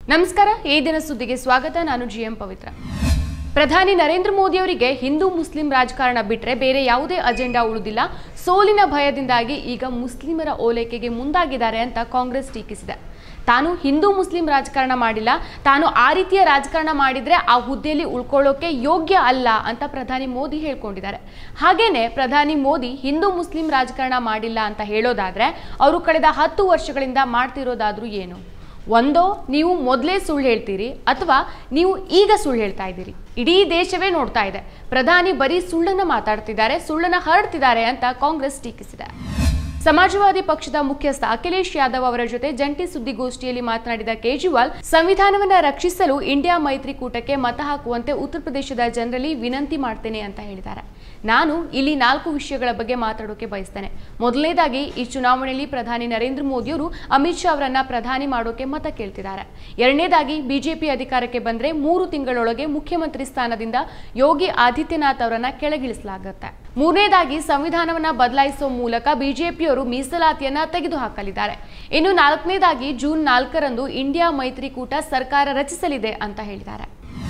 ನಮಸ್ಕಾರ, ಈ ದಿನ ಸುದ್ದಿಗೆ ಸ್ವಾಗತ. ನಾನು ಜಿಎಂ ಪವಿತ್ರ. ಪ್ರಧಾನಿ ನರೇಂದ್ರ ಮೋದಿ ಅವರಿಗೆ ಹಿಂದೂ ಮುಸ್ಲಿಂ ರಾಜಕಾರಣ ಬಿಟ್ಟರೆ ಬೇರೆ ಯಾವುದೇ ಅಜೆಂಡಾ ಉಳಿದಿಲ್ಲ. ಸೋಲಿನ ಭಯದಿಂದಾಗಿ ಈಗ ಮುಸ್ಲಿಮರ ಓಲೈಕೆಗೆ ಮುಂದಾಗಿದ್ದಾರೆ ಅಂತ ಕಾಂಗ್ರೆಸ್ ಟೀಕಿಸಿದೆ. ತಾನು ಹಿಂದೂ ಮುಸ್ಲಿಂ ರಾಜಕಾರಣ ಮಾಡಿಲ್ಲ, ತಾನು ಆ ರೀತಿಯ ರಾಜಕಾರಣ ಮಾಡಿದ್ರೆ ಆ ಹುದ್ದೆಯಲ್ಲಿ ಉಳ್ಕೊಳ್ಳೋಕೆ ಯೋಗ್ಯ ಅಲ್ಲ ಅಂತ ಪ್ರಧಾನಿ ಮೋದಿ ಹೇಳ್ಕೊಂಡಿದ್ದಾರೆ. ಹಾಗೇನೆ ಪ್ರಧಾನಿ ಮೋದಿ ಹಿಂದೂ ಮುಸ್ಲಿಂ ರಾಜಕಾರಣ ಮಾಡಿಲ್ಲ ಅಂತ ಹೇಳೋದಾದ್ರೆ ಅವರು ಕಳೆದ 10 ವರ್ಷಗಳಿಂದ ಮಾಡ್ತಿರೋದಾದ್ರೂ ಏನು? ಒಂದೋ ನೀವು ಮೊದಲೇ ಸುಳ್ಳು ಹೇಳ್ತೀರಿ ಅಥವಾ ನೀವು ಈಗ ಸುಳ್ಳು ಹೇಳ್ತಾ ಇದ್ದೀರಿ. ಇಡೀ ದೇಶವೇ ನೋಡ್ತಾ ಇದೆ. ಪ್ರಧಾನಿ ಬರೀ ಸುಳ್ಳನ್ನ ಮಾತಾಡ್ತಿದ್ದಾರೆ, ಸುಳ್ಳನ್ನ ಹರಡ್ತಿದ್ದಾರೆ ಅಂತ ಕಾಂಗ್ರೆಸ್ ಟೀಕಿಸಿದೆ. ಸಮಾಜವಾದಿ ಪಕ್ಷದ ಮುಖ್ಯಸ್ಥ ಅಖಿಲೇಶ್ ಯಾದವ್ ಅವರ ಜೊತೆ ಜಂಟಿ ಸುದ್ದಿಗೋಷ್ಠಿಯಲ್ಲಿ ಮಾತನಾಡಿದ ಕೇಜ್ರಿವಾಲ್, ಸಂವಿಧಾನವನ್ನ ರಕ್ಷಿಸಲು ಇಂಡಿಯಾ ಮೈತ್ರಿಕೂಟಕ್ಕೆ ಮತ ಹಾಕುವಂತೆ ಉತ್ತರ ಪ್ರದೇಶದ ಜನರಲ್ಲಿ ವಿನಂತಿ ಮಾಡ್ತೇನೆ ಅಂತ ಹೇಳಿದ್ದಾರೆ. ನಾನು ಇಲ್ಲಿ 4 ವಿಷಯಗಳ ಬಗ್ಗೆ ಮಾತಾಡೋಕೆ ಬಯಸ್ತೇನೆ. ಮೊದಲನೇದಾಗಿ, ಈ ಚುನಾವಣೆಯಲ್ಲಿ ಪ್ರಧಾನಿ ನರೇಂದ್ರ ಮೋದಿ ಅವರು ಅಮಿತ್ ಶಾ ಅವರನ್ನ ಪ್ರಧಾನಿ ಮಾಡೋಕೆ ಮತ ಕೇಳ್ತಿದ್ದಾರೆ. ಎರಡನೇದಾಗಿ, ಬಿಜೆಪಿ ಅಧಿಕಾರಕ್ಕೆ ಬಂದ್ರೆ 3 ತಿಂಗಳೊಳಗೆ ಮುಖ್ಯಮಂತ್ರಿ ಸ್ಥಾನದಿಂದ ಯೋಗಿ ಆದಿತ್ಯನಾಥ್ ಅವರನ್ನ ಕೆಳಗಿಳಿಸಲಾಗುತ್ತೆ. ಮೂರನೇದಾಗಿ, ಸಂವಿಧಾನವನ್ನ ಬದಲಾಯಿಸುವ ಮೂಲಕ ಬಿಜೆಪಿಯವರು ಮೀಸಲಾತಿಯನ್ನ ತೆಗೆದುಹಾಕಲಿದ್ದಾರೆ. ಇನ್ನು 4ನೇದಾಗಿ, ಜೂನ್ 4ರಂದು ಇಂಡಿಯಾ ಮೈತ್ರಿಕೂಟ ಸರ್ಕಾರ ರಚಿಸಲಿದೆ ಅಂತ ಹೇಳಿದ್ದಾರೆ.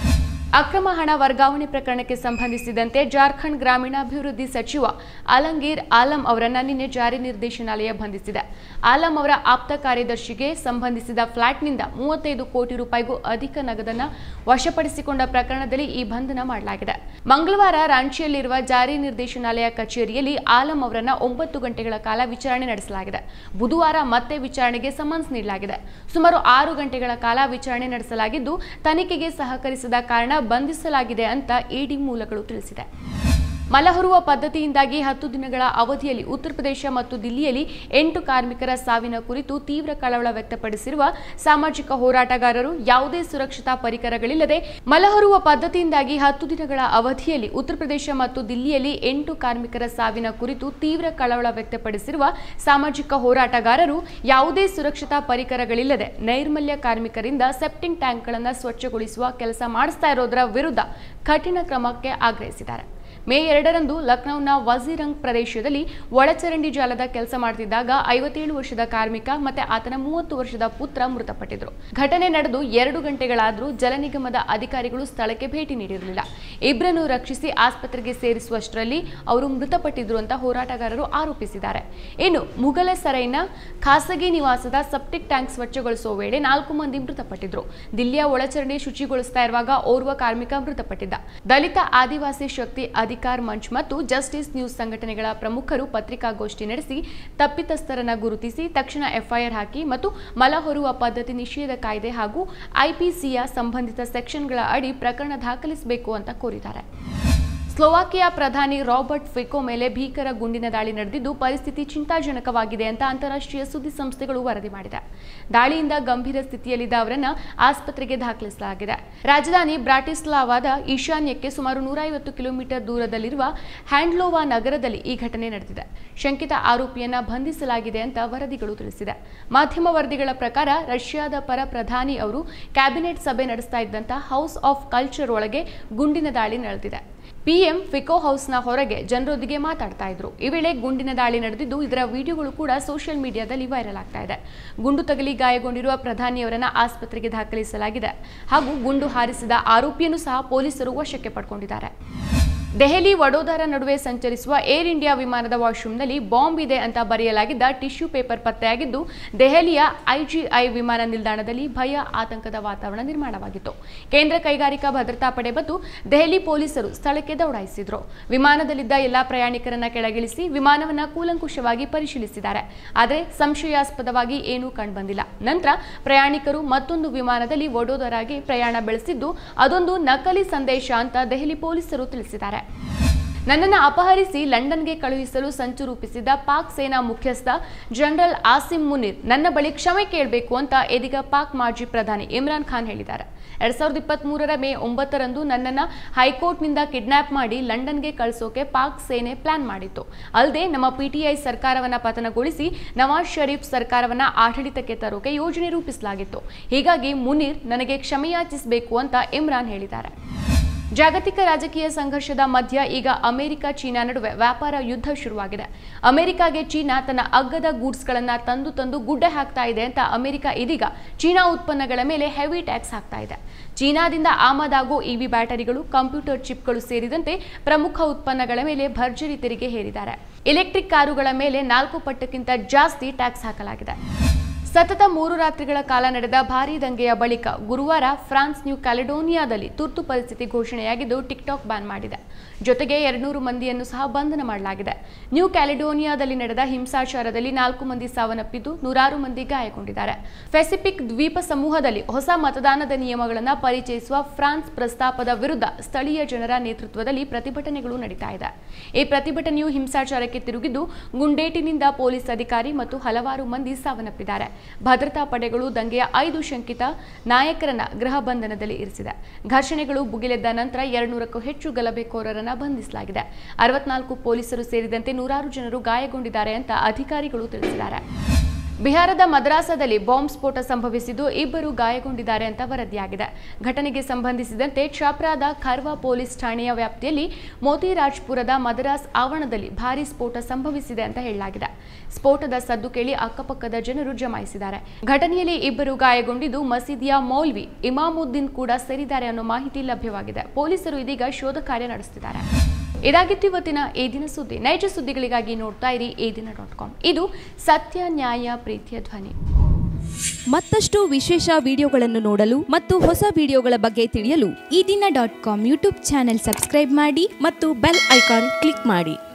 ಅಕ್ರಮ ಹಣ ವರ್ಗಾವಣೆ ಪ್ರಕರಣಕ್ಕೆ ಸಂಬಂಧಿಸಿದಂತೆ ಜಾರ್ಖಂಡ್ ಗ್ರಾಮೀಣಾಭಿವೃದ್ಧಿ ಸಚಿವ ಅಲಂಗೀರ್ ಆಲಂ ಅವರನ್ನ ನಿನ್ನೆ ಜಾರಿ ನಿರ್ದೇಶನಾಲಯ ಬಂಧಿಸಿದೆ. ಆಲಂ ಅವರ ಆಪ್ತ ಕಾರ್ಯದರ್ಶಿಗೆ ಸಂಬಂಧಿಸಿದ ಫ್ಲಾಟ್ನಿಂದ 35 ಕೋಟಿ ರೂಪಾಯಿಗೂ ಅಧಿಕ ನಗದನ್ನ ವಶಪಡಿಸಿಕೊಂಡ ಪ್ರಕರಣದಲ್ಲಿ ಈ ಬಂಧನ ಮಾಡಲಾಗಿದೆ. ಮಂಗಳವಾರ ರಾಂಚಿಯಲ್ಲಿರುವ ಜಾರಿ ನಿರ್ದೇಶನಾಲಯ ಕಚೇರಿಯಲ್ಲಿ ಆಲಂ ಅವರನ್ನ 9 ಗಂಟೆಗಳ ಕಾಲ ವಿಚಾರಣೆ ನಡೆಸಲಾಗಿದೆ. ಬುಧವಾರ ಮತ್ತೆ ವಿಚಾರಣೆಗೆ ಸಮನ್ಸ್ ನೀಡಲಾಗಿದೆ. ಸುಮಾರು 6 ಗಂಟೆಗಳ ಕಾಲ ವಿಚಾರಣೆ ನಡೆಸಲಾಗಿದ್ದು, ತನಿಖೆಗೆ ಸಹಕರಿಸದ ಕಾರಣ ಬಂಧಿಸಲಾಗಿದೆ ಅಂತ ಇಡಿ ಮೂಲಗಳು ತಿಳಿಸಿದೆ. ಮಲಹೊರುವ ಪದ್ಧತಿಯಿಂದಾಗಿ 10 ದಿನಗಳ ಅವಧಿಯಲ್ಲಿ ಉತ್ತರ ಪ್ರದೇಶ ಮತ್ತು ದಿಲ್ಲಿಯಲ್ಲಿ 8 ಕಾರ್ಮಿಕರ ಸಾವಿನ ಕುರಿತು ತೀವ್ರ ಕಳವಳ ವ್ಯಕ್ತಪಡಿಸಿರುವ ಸಾಮಾಜಿಕ ಹೋರಾಟಗಾರರು, ಯಾವುದೇ ಸುರಕ್ಷತಾ ಪರಿಕರಗಳಿಲ್ಲದೆ ಮಲಹೊರುವ ಪದ್ಧತಿಯಿಂದಾಗಿ 10 ದಿನಗಳ ಅವಧಿಯಲ್ಲಿ ಉತ್ತರ ಪ್ರದೇಶ ಮತ್ತು ದಿಲ್ಲಿಯಲ್ಲಿ 8 ಕಾರ್ಮಿಕರ ಸಾವಿನ ಕುರಿತು ತೀವ್ರ ಕಳವಳ ವ್ಯಕ್ತಪಡಿಸಿರುವ ಸಾಮಾಜಿಕ ಹೋರಾಟಗಾರರು, ಯಾವುದೇ ಸುರಕ್ಷತಾ ಪರಿಕರಗಳಿಲ್ಲದೆ ನೈರ್ಮಲ್ಯ ಕಾರ್ಮಿಕರಿಂದ ಸೆಪ್ಟಿಂಗ್ ಟ್ಯಾಂಕ್ಗಳನ್ನು ಸ್ವಚ್ಛಗೊಳಿಸುವ ಕೆಲಸ ಮಾಡಿಸ್ತಾ ಇರೋದರ ವಿರುದ್ಧ ಕಠಿಣ ಕ್ರಮಕ್ಕೆ ಆಗ್ರಹಿಸಿದ್ದಾರೆ. ಮೇ 2ರಂದು ಲಕ್ನೌನ ವಜೀರಂಗ್ ಪ್ರದೇಶದಲ್ಲಿ ಒಳಚರಂಡಿ ಜಾಲದ ಕೆಲಸ ಮಾಡುತ್ತಿದ್ದಾಗ 57 ವರ್ಷದ ಕಾರ್ಮಿಕ ಮತ್ತೆ ಆತನ 30 ವರ್ಷದ ಪುತ್ರ ಮೃತಪಟ್ಟಿದ್ರು. ಘಟನೆ ನಡೆದು 2 ಗಂಟೆಗಳಾದರೂ ಜಲ ನಿಗಮದ ಅಧಿಕಾರಿಗಳು ಸ್ಥಳಕ್ಕೆ ಭೇಟಿ ನೀಡಿರಲಿಲ್ಲ. ಇಬ್ಬರನ್ನು ರಕ್ಷಿಸಿ ಆಸ್ಪತ್ರೆಗೆ ಸೇರಿಸುವಷ್ಟರಲ್ಲಿ ಅವರು ಮೃತಪಟ್ಟಿದ್ರು ಅಂತ ಹೋರಾಟಗಾರರು ಆರೋಪಿಸಿದ್ದಾರೆ. ಇನ್ನು ಮುಗಲ ಸರೈನ ಖಾಸಗಿ ನಿವಾಸದ ಸೆಪ್ಟಿಕ್ ಟ್ಯಾಂಕ್ ಸ್ವಚ್ಛಗೊಳಿಸುವ ವೇಳೆ 4 ಮಂದಿ ಮೃತಪಟ್ಟಿದ್ರು. ದಿಲ್ಲಿಯ ಒಳಚರಂಡಿ ಶುಚಿಗೊಳಿಸ್ತಾ ಇರುವಾಗ ಓರ್ವ ಕಾರ್ಮಿಕ ಮೃತಪಟ್ಟಿದ್ದ. ದಲಿತ ಆದಿವಾಸಿ ಶಕ್ತಿ ಅಧಿಕಾರ ಮಂಚ್ ಮತ್ತು ಜಸ್ಟಿಸ್ ನ್ಯೂಸ್ ಸಂಘಟನೆಗಳ ಪ್ರಮುಖರು ಪತ್ರಿಕಾಗೋಷ್ಠಿ ನಡೆಸಿ ತಪ್ಪಿತಸ್ಥರನ್ನ ಗುರುತಿಸಿ ತಕ್ಷಣ ಎಫ್ಐಆರ್ ಹಾಕಿ ಮತ್ತು ಮಲಹೊರುವ ಪದ್ಧತಿ ನಿಷೇಧ ಕಾಯ್ದೆ ಹಾಗೂ ಐಪಿಸಿಯ ಸಂಬಂಧಿತ ಸೆಕ್ಷನ್ಗಳ ಅಡಿ ಪ್ರಕರಣ ದಾಖಲಿಸಬೇಕು ಅಂತ ಕೋರಿದ್ದಾರೆ. ಸ್ಲೋವಾಕಿಯಾ ಪ್ರಧಾನಿ ರಾಬರ್ಟ್ ಫಿಕೋ ಮೇಲೆ ಭೀಕರ ಗುಂಡಿನ ದಾಳಿ ನಡೆದಿದ್ದು ಪರಿಸ್ಥಿತಿ ಚಿಂತಾಜನಕವಾಗಿದೆ ಅಂತ ಅಂತಾರಾಷ್ಟ್ರೀಯ ಸುದ್ದಿ ಸಂಸ್ಥೆಗಳು ವರದಿ ಮಾಡಿದೆ. ದಾಳಿಯಿಂದ ಗಂಭೀರ ಸ್ಥಿತಿಯಲ್ಲಿದ್ದ ಅವರನ್ನ ಆಸ್ಪತ್ರೆಗೆ ದಾಖಲಿಸಲಾಗಿದೆ. ರಾಜಧಾನಿ ಬ್ರಾಟಿಸ್ಲಾವಾದ ಈಶಾನ್ಯಕ್ಕೆ ಸುಮಾರು 150 ಕಿಲೋಮೀಟರ್ ದೂರದಲ್ಲಿರುವ ಹ್ಯಾಂಡ್ಲೋವಾ ನಗರದಲ್ಲಿ ಈ ಘಟನೆ ನಡೆದಿದೆ. ಶಂಕಿತ ಆರೋಪಿಯನ್ನ ಬಂಧಿಸಲಾಗಿದೆ ಅಂತ ವರದಿಗಳು ತಿಳಿಸಿದೆ. ಮಾಧ್ಯಮ ವರದಿಗಳ ಪ್ರಕಾರ ರಷ್ಯಾದ ಪರ ಪ್ರಧಾನಿ ಅವರು ಕ್ಯಾಬಿನೆಟ್ ಸಭೆ ನಡೆಸ್ತಾ ಇದ್ದಂತ ಹೌಸ್ ಆಫ್ ಕಲ್ಚರ್ ಒಳಗೆ ಗುಂಡಿನ ದಾಳಿ ನಡೆದಿದೆ. ಪಿಎಂ ಫಿಕೋ ಹೌಸ್ನ ಹೊರಗೆ ಜನರೊಂದಿಗೆ ಮಾತಾಡ್ತಾ ಇದ್ರು. ಈ ವೇಳೆ ಗುಂಡಿನ ದಾಳಿ ನಡೆದಿದ್ದು, ಇದರ ವಿಡಿಯೋಗಳು ಕೂಡ ಸೋಷಿಯಲ್ ಮೀಡಿಯಾದಲ್ಲಿ ವೈರಲ್ ಆಗ್ತಾ ಇದೆ. ಗುಂಡು ತಗಲಿ ಗಾಯಗೊಂಡಿರುವ ಪ್ರಧಾನಿಯವರನ್ನ ಆಸ್ಪತ್ರೆಗೆ ದಾಖಲಿಸಲಾಗಿದೆ ಹಾಗೂ ಗುಂಡು ಹಾರಿಸಿದ ಆರೋಪಿಯನ್ನು ಸಹ ಪೊಲೀಸರು ವಶಕ್ಕೆ ಪಡ್ಕೊಂಡಿದ್ದಾರೆ. ದೆಹಲಿ ವಡೋದರ ನಡುವೆ ಸಂಚರಿಸುವ ಏರ್ ಇಂಡಿಯಾ ವಿಮಾನದ ವಾಶ್ರೂಮ್ನಲ್ಲಿ ಬಾಂಬ್ ಇದೆ ಅಂತ ಬರೆಯಲಾಗಿದ್ದ ಟಿಶ್ಯೂ ಪೇಪರ್ ಪತ್ತೆಯಾಗಿದ್ದು, ದೆಹಲಿಯ ಐಜಿಐ ವಿಮಾನ ನಿಲ್ದಾಣದಲ್ಲಿ ಭಯ ಆತಂಕದ ವಾತಾವರಣ ನಿರ್ಮಾಣವಾಗಿತ್ತು. ಕೇಂದ್ರ ಕೈಗಾರಿಕಾ ಭದ್ರತಾ ಪಡೆ ಮತ್ತು ದೆಹಲಿ ಪೊಲೀಸರು ಸ್ಥಳಕ್ಕೆ ದೌಡಾಯಿಸಿದ್ರು. ವಿಮಾನದಲ್ಲಿದ್ದ ಎಲ್ಲಾ ಪ್ರಯಾಣಿಕರನ್ನ ಕೆಳಗಿಳಿಸಿ ವಿಮಾನವನ್ನ ಕೂಲಂಕುಷವಾಗಿ ಪರಿಶೀಲಿಸಿದ್ದಾರೆ. ಆದರೆ ಸಂಶಯಾಸ್ಪದವಾಗಿ ಏನೂ ಕಂಡುಬಂದಿಲ್ಲ. ನಂತರ ಪ್ರಯಾಣಿಕರು ಮತ್ತೊಂದು ವಿಮಾನದಲ್ಲಿ ವಡೋದರಾಗೆ ಪ್ರಯಾಣ ಬೆಳೆಸಿದ್ದು, ಅದೊಂದು ನಕಲಿ ಸಂದೇಶ ಅಂತ ದೆಹಲಿ ಪೊಲೀಸರು ತಿಳಿಸಿದ್ದಾರೆ. ನನ್ನನ್ನು ಅಪಹರಿಸಿ ಲಂಡನ್ಗೆ ಕಳುಹಿಸಲು ಸಂಚು ರೂಪಿಸಿದ್ದ ಪಾಕ್ ಸೇನಾ ಮುಖ್ಯಸ್ಥ ಜನರಲ್ ಆಸಿಂ ಮುನೀರ್ ನನ್ನ ಬಳಿ ಕ್ಷಮೆ ಕೇಳಬೇಕು ಅಂತ ಇದೀಗ ಪಾಕ್ ಮಾಜಿ ಪ್ರಧಾನಿ ಇಮ್ರಾನ್ ಖಾನ್ ಹೇಳಿದ್ದಾರೆ. 2023ರ ಮೇ 9ರಂದು ನನ್ನನ್ನು ಹೈಕೋರ್ಟ್ನಿಂದ ಕಿಡ್ನಾಪ್ ಮಾಡಿ ಲಂಡನ್ಗೆ ಕಳಿಸೋಕೆ ಪಾಕ್ ಸೇನೆ ಪ್ಲಾನ್ ಮಾಡಿತ್ತು. ಅಲ್ಲದೆ ನಮ್ಮ ಪಿಟಿಐ ಸರ್ಕಾರವನ್ನ ಪತನಗೊಳಿಸಿ ನವಾಜ್ ಶರೀಫ್ ಸರ್ಕಾರವನ್ನ ಆಡಳಿತಕ್ಕೆ ತರೋಕೆ ಯೋಜನೆ ರೂಪಿಸಲಾಗಿತ್ತು. ಹೀಗಾಗಿ ಮುನೀರ್ ನನಗೆ ಕ್ಷಮೆಯಾಚಿಸಬೇಕು ಅಂತ ಇಮ್ರಾನ್ ಹೇಳಿದ್ದಾರೆ. ಜಾಗತಿಕ ರಾಜಕೀಯ ಸಂಘರ್ಷದ ಮಧ್ಯ ಈಗ ಅಮೆರಿಕ ಚೀನಾ ನಡುವೆ ವ್ಯಾಪಾರ ಯುದ್ಧ ಶುರುವಾಗಿದೆ. ಅಮೆರಿಕಾಗೆ ಚೀನಾ ತನ್ನ ಅಗ್ಗದ ಗೂಡ್ಸ್ಗಳನ್ನು ತಂದು ಗುಡ್ಡೆ ಹಾಕ್ತಾ ಇದೆ ಅಂತ ಅಮೆರಿಕ ಇದೀಗ ಚೀನಾ ಉತ್ಪನ್ನಗಳ ಮೇಲೆ ಹೆವಿ ಟ್ಯಾಕ್ಸ್ ಹಾಕ್ತಾ ಇದೆ. ಚೀನಾದಿಂದ ಆಮದಾಗೋ ಇವಿ ಬ್ಯಾಟರಿಗಳು, ಕಂಪ್ಯೂಟರ್ ಚಿಪ್ಗಳು ಸೇರಿದಂತೆ ಪ್ರಮುಖ ಉತ್ಪನ್ನಗಳ ಮೇಲೆ ಭರ್ಜರಿ ತೆರಿಗೆ ಹೇರಿದ್ದಾರೆ. ಎಲೆಕ್ಟ್ರಿಕ್ ಕಾರುಗಳ ಮೇಲೆ 4 ಪಟ್ಟಕ್ಕಿಂತ ಜಾಸ್ತಿ ಟ್ಯಾಕ್ಸ್ ಹಾಕಲಾಗಿದೆ. ಸತತ 3 ರಾತ್ರಿಗಳ ಕಾಲ ನಡೆದ ಭಾರೀ ದಂಗೆಯ ಬಳಿಕ ಗುರುವಾರ ಫ್ರಾನ್ಸ್ ನ್ಯೂ ಕ್ಯಾಲೆಡೋನಿಯಾದಲ್ಲಿ ತುರ್ತು ಪರಿಸ್ಥಿತಿ ಘೋಷಣೆಯಾಗಿದ್ದು ಟಿಕ್ಟಾಕ್ ಬ್ಯಾನ್ ಮಾಡಿದೆ. ಜೊತೆಗೆ 200 ಮಂದಿಯನ್ನು ಸಹ ಬಂಧನ ಮಾಡಲಾಗಿದೆ. ನ್ಯೂ ಕ್ಯಾಲೆಡೋನಿಯಾದಲ್ಲಿ ನಡೆದ ಹಿಂಸಾಚಾರದಲ್ಲಿ 4 ಮಂದಿ ಸಾವನ್ನಪ್ಪಿದ್ದು 106 ಮಂದಿ ಗಾಯಗೊಂಡಿದ್ದಾರೆ. ಪೆಸಿಫಿಕ್ ದ್ವೀಪ ಸಮೂಹದಲ್ಲಿ ಹೊಸ ಮತದಾನದ ನಿಯಮಗಳನ್ನು ಪರಿಚಯಿಸುವ ಫ್ರಾನ್ಸ್ ಪ್ರಸ್ತಾಪದ ವಿರುದ್ಧ ಸ್ಥಳೀಯ ಜನರ ನೇತೃತ್ವದಲ್ಲಿ ಪ್ರತಿಭಟನೆಗಳು ನಡೀತಾ ಇದೆ. ಈ ಪ್ರತಿಭಟನೆಯು ಹಿಂಸಾಚಾರಕ್ಕೆ ತಿರುಗಿದ್ದು ಗುಂಡೇಟಿನಿಂದ ಪೊಲೀಸ್ ಅಧಿಕಾರಿ ಮತ್ತು ಹಲವಾರು ಮಂದಿ ಸಾವನ್ನಪ್ಪಿದ್ದಾರೆ. ಭದ್ರತಾ ಪಡೆಗಳು ದಂಗೆಯ 5 ಶಂಕಿತ ನಾಯಕರನ್ನ ಗೃಹ ಬಂಧನದಲ್ಲಿ ಇರಿಸಿದೆ. ಘರ್ಷಣೆಗಳು ಭುಗಿಲೆದ್ದ ನಂತರ 200ಕ್ಕೂ ಹೆಚ್ಚು ಗಲಭೆಕೋರರನ್ನ ಬಂಧಿಸಲಾಗಿದೆ. 64 ಪೊಲೀಸರು ಸೇರಿದಂತೆ 106 ಜನರು ಗಾಯಗೊಂಡಿದ್ದಾರೆ ಅಂತ ಅಧಿಕಾರಿಗಳು ತಿಳಿಸಿದ್ದಾರೆ. ಬಿಹಾರದ ಮದ್ರಾಸದಲ್ಲಿ ಬಾಂಬ್ ಸ್ಫೋಟ ಸಂಭವಿಸಿದ್ದು 2 ಗಾಯಗೊಂಡಿದ್ದಾರೆ ಅಂತ ವರದಿಯಾಗಿದೆ. ಘಟನೆಗೆ ಸಂಬಂಧಿಸಿದಂತೆ ಛಾಪ್ರಾದ ಖರ್ವಾ ಪೊಲೀಸ್ ಠಾಣೆಯ ವ್ಯಾಪ್ತಿಯಲ್ಲಿ ಮೋತಿರಾಜ್ಪುರದ ಮದ್ರಾಸ್ ಆವರಣದಲ್ಲಿ ಭಾರೀ ಸ್ಫೋಟ ಸಂಭವಿಸಿದೆ ಅಂತ ಹೇಳಲಾಗಿದೆ. ಸ್ಫೋಟದ ಸದ್ದು ಕೇಳಿ ಅಕ್ಕಪಕ್ಕದ ಜನರು ಜಮಾಯಿಸಿದ್ದಾರೆ. ಘಟನೆಯಲ್ಲಿ 2 ಗಾಯಗೊಂಡಿದ್ದು ಮಸೀದಿಯ ಮೌಲ್ವಿ ಇಮಾಮುದ್ದೀನ್ ಕೂಡ ಸೇರಿದ್ದಾರೆ ಅನ್ನೋ ಮಾಹಿತಿ ಲಭ್ಯವಾಗಿದೆ. ಪೊಲೀಸರು ಇದೀಗ ಶೋಧ ಕಾರ್ಯ ನಡೆಸುತ್ತಿದ್ದಾರೆ. ಇದಾಗಿತ್ತು ಇವತ್ತಿನ ಈ ದಿನ ಸುದ್ದಿ. ನೈಜ ಸುದ್ದಿಗಳಿಗಾಗಿ ನೋಡ್ತಾ ಇರಿ edina.com. ಇದು ಸತ್ಯ, ನ್ಯಾಯ, ಪ್ರೀತಿಯ ಧ್ವನಿ. ಮತ್ತಷ್ಟು ವಿಶೇಷ ವಿಡಿಯೋಗಳನ್ನು ನೋಡಲು ಮತ್ತು ಹೊಸ ವಿಡಿಯೋಗಳ ಬಗ್ಗೆ ತಿಳಿಯಲು edina.com ಯೂಟ್ಯೂಬ್ ಚಾನೆಲ್ ಸಬ್ಸ್ಕ್ರೈಬ್ ಮಾಡಿ ಮತ್ತು ಬೆಲ್ ಐಕಾನ್ ಕ್ಲಿಕ್ ಮಾಡಿ.